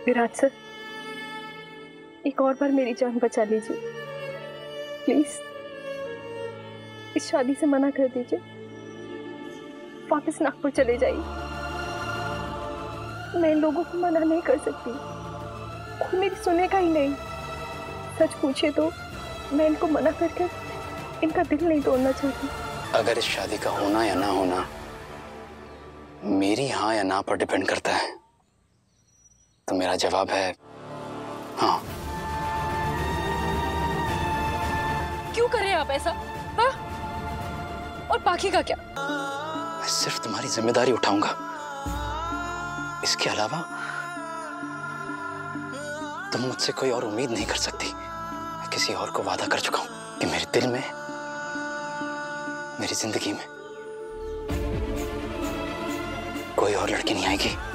विराज sir, एक और बार मेरी जान बचा लीजिए प्लीज। इस शादी से मना कर दीजिए, वापस नागपुर चले जाइए। मैं इन लोगों को मना नहीं कर सकती, कोई मेरी सुनेगा ही नहीं। सच पूछे तो मैं इनको मना करके इनका दिल नहीं तोड़ना चाहती। अगर इस शादी का होना या ना होना मेरी हाँ या ना पर डिपेंड करता है तो मेरा जवाब है हाँ। क्यों कर रहे हैं आप ऐसा? हाँ? और बाकी का क्या? मैं सिर्फ तुम्हारी जिम्मेदारी उठाऊंगा, इसके अलावा तुम मुझसे कोई और उम्मीद नहीं कर सकती। मैं किसी और को वादा कर चुका हूं कि मेरे दिल में, मेरी जिंदगी में कोई और लड़की नहीं आएगी।